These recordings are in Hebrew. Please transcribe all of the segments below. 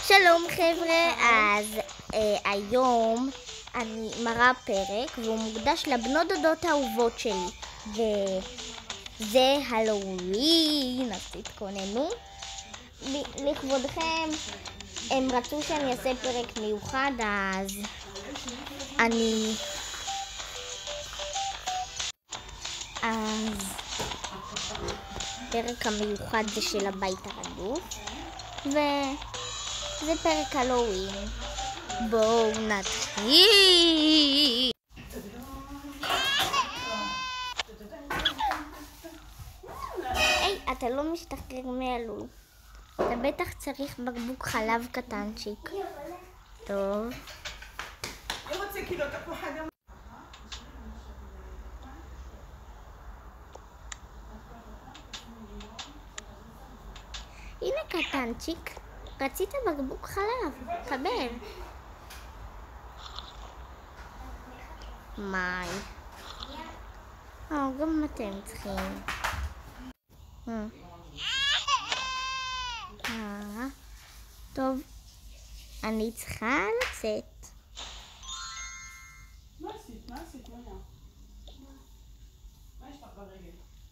שלום חבר'ה, אז היום אני מראה פרק והוא מוקדש לבנות דודות האהובות שלי וזה הלואוין, אז תתכוננו. לכבודכם הם רצו שאני אעשה פרק מיוחד, אז פרק המיוחד זה של הבית הרדוף וזה פרק הלואוין. בואו נתחיל. היי, אתה לא משתחרר מהלול. אתה בטח צריך בקבוק חלב קטנצ'יק. טוב. הנה קטנצ'יק, רצית בקבוק חלב, קבל. מים. גם אתם צריכים. טוב, אני צריכה לצאת. מה עשית? מה יש לך ברגל?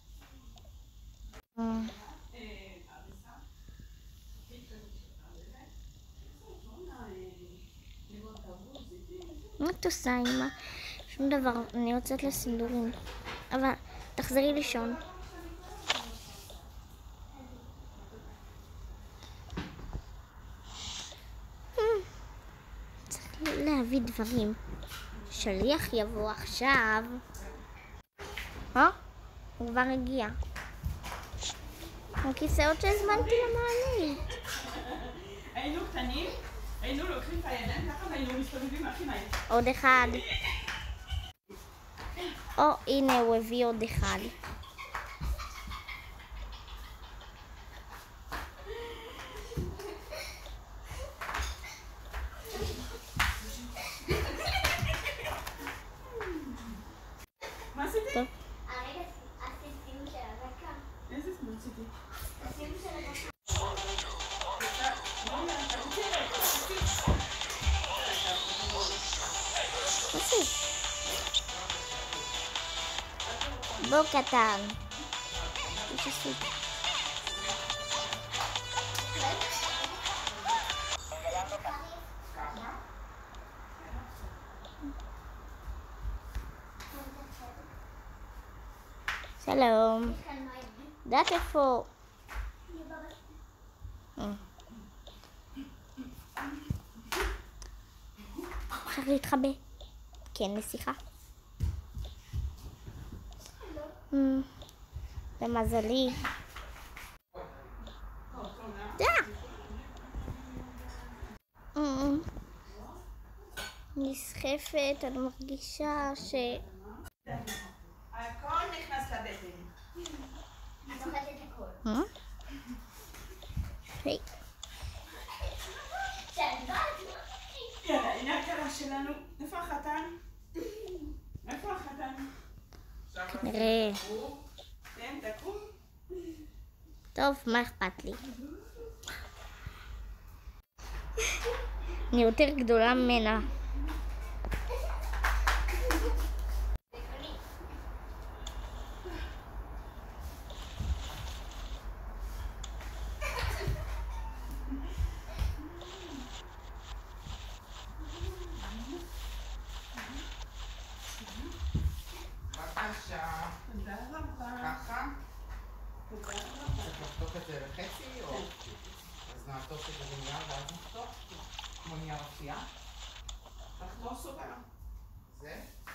מה את עושה, אמא? שום דבר, אני יוצאת לסידורים. אבל תחזרי לישון. צריך להביא דברים. שליח יבוא עכשיו. הוא כבר הגיע. הכיסאות שהזמנתי למעלית. היינו קטנים, היינו לוקחים את הידיים ככה והיינו מסתובבים הכי מהר. עוד אחד. הנה הוא הביא עוד אחד. מה עשיתי? טוב. איזה זמן עשיתי? בוא קטן. שלום. דעת איפה? אפשר להתחבא. כן, לשיחה. למזלי. נסחפת, אני מרגישה ש... הכל נכנס לבטן. את אוכלת את הכל. היי. יאללה, הנה הקרה שלנו. איפה החתן? איפה החתן? כנראה. כן, תקום. טוב, מה אכפת לי? אני יותר גדולה ממנה. תודה רבה. ככה? צריך לחתוך את זה לחצי או... אז נעטוף את זה בנייר ואז נחתוך? כמו נייר אפייה? תחתוך סוכר. זה?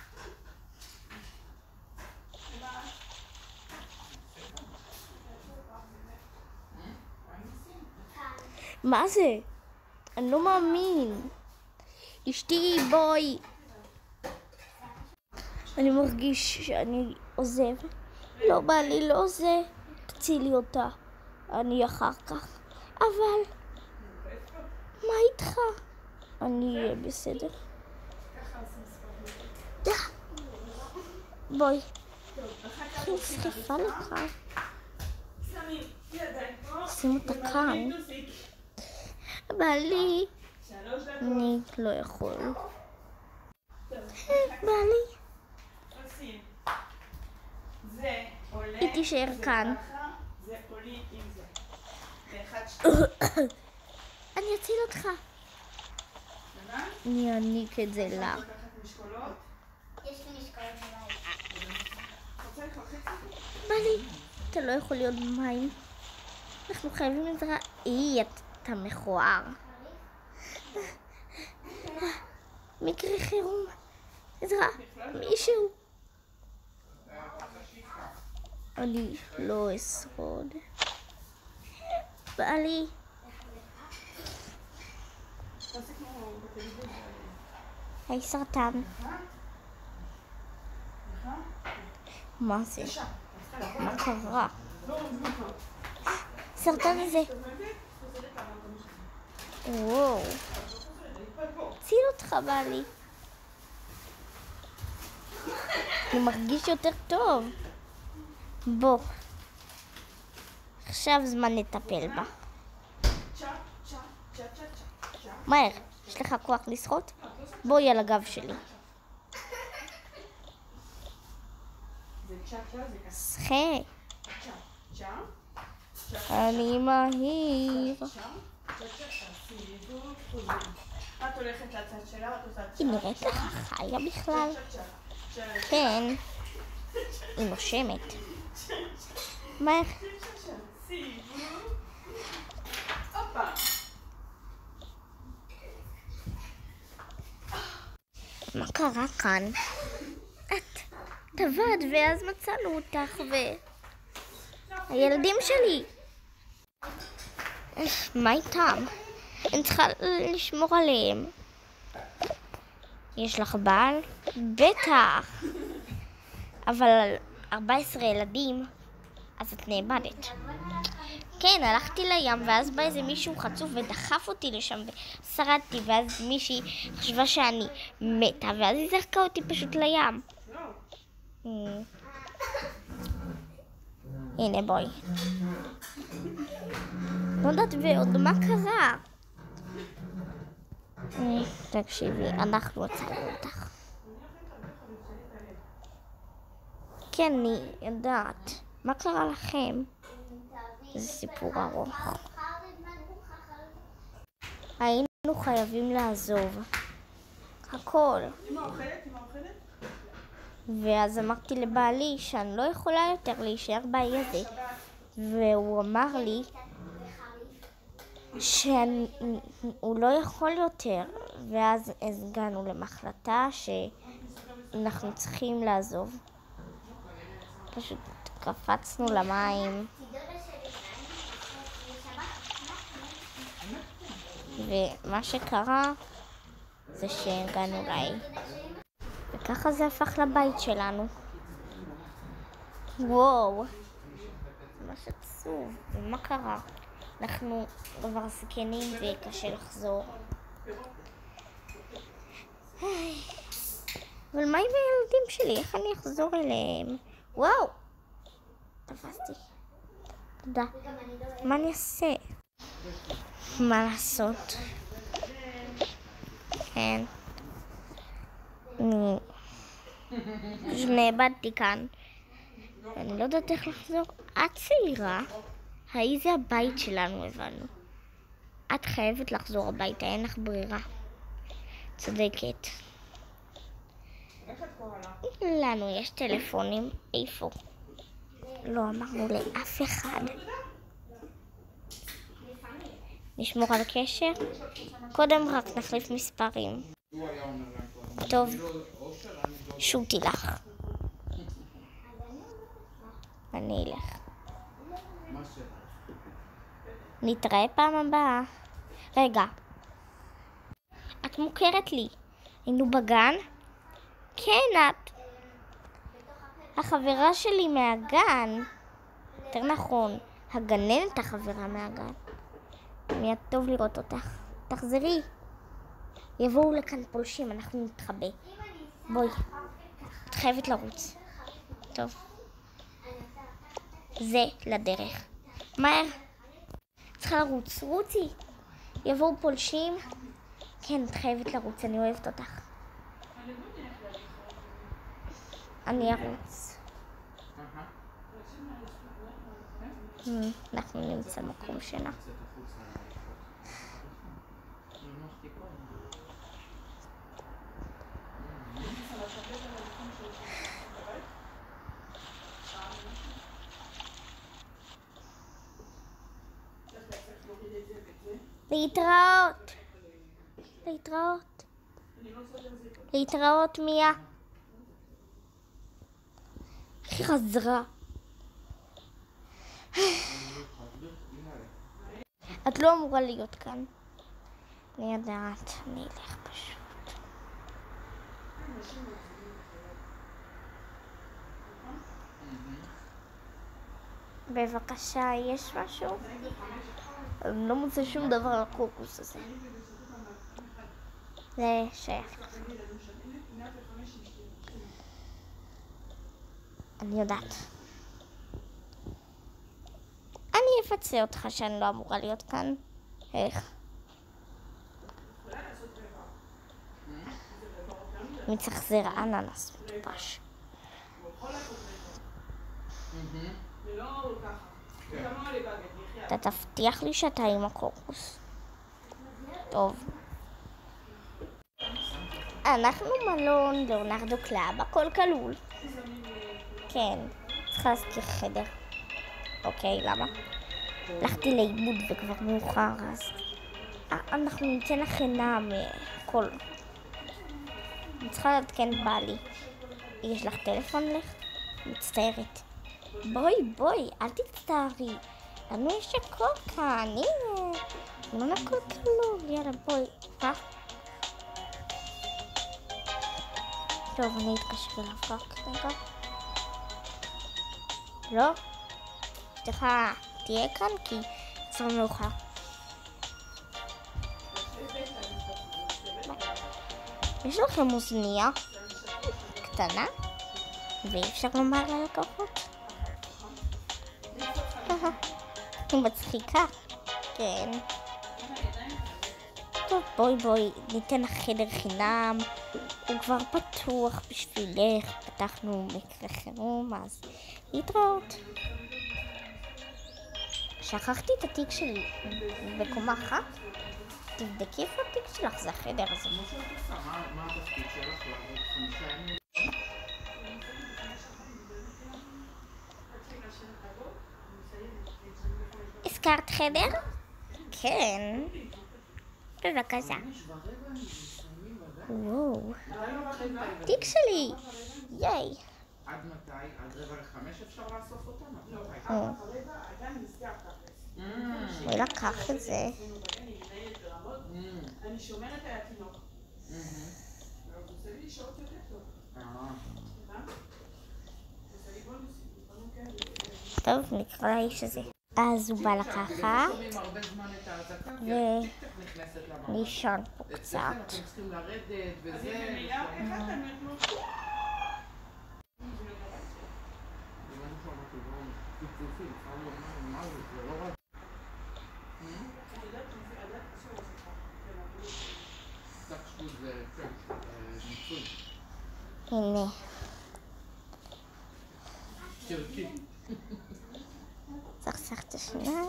מה זה? אני לא מאמין. אשתי, בואי. אני מרגיש שאני עוזב. לא בא לי, לא זה. תצילי אותה. אני אחר כך. אבל... מה איתך? אני אהיה בסדר. בואי. איך היא נסחפה לך? שים אותה כאן. בעלי, 3 דקות. אני לא יכול. טוב, בעלי, עושים. זה עולה. היא תישאר זה כאן. ככה, זה עולים עם זה. ואחד, שתיים. אני אציל אותך. הבנת? אני אעניק את זה לה. לקחת משקולות. יש לי משקולות בבית. רוצה לקחת חצי? בעלי, אתה לא יכול להיות במים. אנחנו חייבים עזרה. אתה מכוער. מקרה חירום. עזרה, מישהו. אני לא אשרוד. בעלי, תעשי כמו בטלוויזיה. היי סרטן. מה זה? מה קרה? סרטן הזה. וואו. ציל אותך בעלי. אני מרגיש יותר טוב. בוא. עכשיו זמן לטפל בה. מהר, יש לך כוח לשחות? בואי על הגב שלי. זה צ'ה צ'ה, זה ככה. שחה. צ'ה צ'ה. אני מהיר. את הולכת לצד שלה, את עושה צ'ה. היא נראית לך חיה בכלל? כן. היא נושמת. מהר. הופה. מה קרה כאן? את טבעת ואז מצאנו אותך הילדים שלי. מה איתם? אני צריכה לשמור עליהם. יש לך בעל? בטח. אבל על 14 ילדים, אז את נאבדת. כן, הלכתי לים ואז בא איזה מישהו חצוף ודחף אותי לשם ושרדתי, ואז מישהי חשבה שאני מתה ואז היא זרקה אותי פשוט לים. הנה בואי. לא יודעת ועוד מה קרה. תקשיבי, אנחנו הצלנו אותך. כן, אני יודעת. מה קרה לכם? זה סיפור ארוך. היינו חייבים לעזוב. הכל. אמא אוכלת? ואז אמרתי לבעלי שאני לא יכולה יותר להישאר באי הזה. והוא אמר לי שהוא לא יכול יותר. ואז הגענו למחלטה שאנחנו צריכים לעזוב. פשוט קפצנו למים. ומה שקרה זה שהגענו לעי. וככה זה הפך לבית שלנו. וואו. זה ממש עצוב. ומה קרה? אנחנו כבר זקנים וקשה לחזור. אבל מה עם הילדים שלי? איך אני אחזור אליהם? וואו. תפסתי. תודה. מה אני אעשה? מה לעשות? כן. אני פשוט נאבדתי כאן. אני לא יודעת איך לחזור. את צעירה. האי זה הבית שלנו, הבנו. את חייבת לחזור הביתה, אין לך ברירה. צודקת. לנו יש טלפונים. איפה? לא אמרנו לאף אחד. נשמור על קשר? קודם רק נחליף מספרים. טוב, שוטי לך. אני אלך. נתראה פעם הבאה. רגע. את מוכרת לי. היינו בגן? כן, את. החברה שלי מהגן. יותר נכון, הגננת החברה מהגן. מיד טוב לראות אותך. תחזרי. יבואו לכאן פולשים, אנחנו נתחבא. בואי. את חייבת לרוץ. טוב. זה לדרך. מהר. צריכה לרוץ. רוצי. יבואו פולשים. כן, את חייבת לרוץ, אני אוהבת אותך. אני ארוץ. אנחנו נמצא מקום שינה. להתראות. להתראות. להתראות, מיה. היא חזרה. את לא אמורה להיות כאן. אני יודעת, אני אלך פשוט. בבקשה, יש משהו? אני לא מוצא שום דבר על הקוקוס הזה. זה שייך לך. אני יודעת. אני אפצה אותך שאני לא אמורה להיות כאן. איך? מי צריך זרע אננס מטופש. אתה תבטיח לי שאתה עם הקוקוס. טוב. אנחנו מלון ליאונרדו קלאב, הכל כלול. כן, צריכה להזכיר חדר. אוקיי, למה? הלכתי לאיבוד וכבר מאוחר, אז אנחנו ניתן לך חינם הכל. אני צריכה לעדכן בעלי. יש לך טלפון לך? מצטערת. בואי, אל תצטערי. לנו יש הכל כאן, הנה. לא הכל כלום, יאללה בואי. טוב, אני אתקשר אליו רק רגע. לא? אשתך תהיה כאן כי כבר מאוחר. יש לכם אוזניה קטנה ואי אפשר לומר ללקוחות? היא מצחיקה. כן. טוב, בואי, ניתן לך חדר חינם. הוא כבר פתוח בשבילך. פתחנו מקרה חירום, אז להתראות. שכחתי את התיק שלי בקומה אחת. תבדקי איפה התיק שלך, זה החדר הזה. מה התפקיד שלך לעבוד 5 ימים? הזכרת חדר? כן. בבקשה. וואו. תיק שלי. ייי. עד מתי? עד 4:45 אפשר לאסוף אותם? הוא לקח את זה. אני שומרת על התינוק. זה עושה לי שעות יותר טוב. טוב, נקרא לאיש הזה. אז הוא בא לקחת ולישון פה קצת. הנה. צריך את השניים.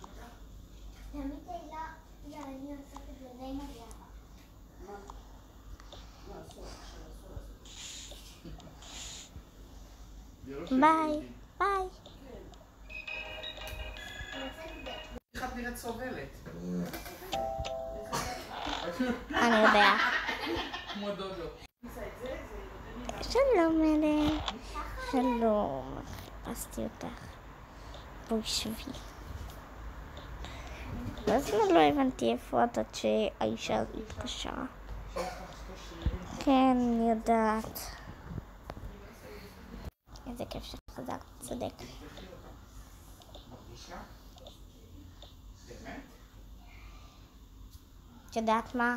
ביי. איך את נראית סובלת? אני יודע. כמו דודו. שלום אלה. שלום. חיפשתי אותך. בואי שבי. אז לא הבנתי איפה את עד שהאישה הזאת התקשרה. כן, אני יודעת. איזה כיף שחזרת, צודק. את יודעת מה?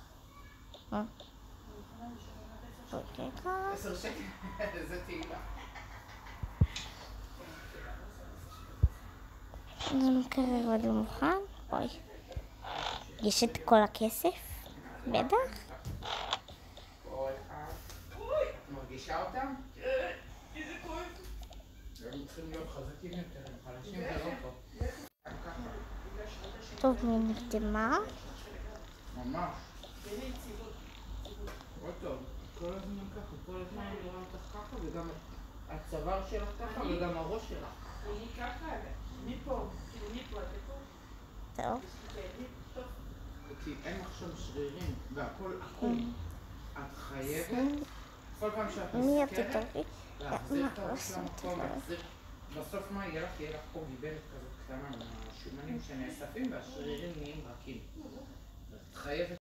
אוקיי, 10 שקל, זה תהילה. זה מקרר עוד לא מוכן? בואי. יש את כל הכסף? בטח. כל אחד. את מרגישה אותם? איזה כואב. הם צריכים להיות חזקים יותר, הם חלשים זה לא טוב. גם ככה. טוב, מי נקדמה? ממש. מאוד טוב. כל הזמן ככה, כל הזמן אני רואה אותך ככה, וגם הצוואר שלך ככה, וגם הראש שלך. אני ככה, מפה, כאילו מפה, עד לפה. טוב. כי אין עכשיו שרירים, והכל עקום. את חייבת, כל פעם שאת מי מסתכלת, תתורי? להחזיר את הראש למקום, להחזיר... בסוף מה יהיה לך? יהיה לך פה גיבנת כזאת קטנה, מהשומנים שנאספים והשרירים נהיים רכים. את חייבת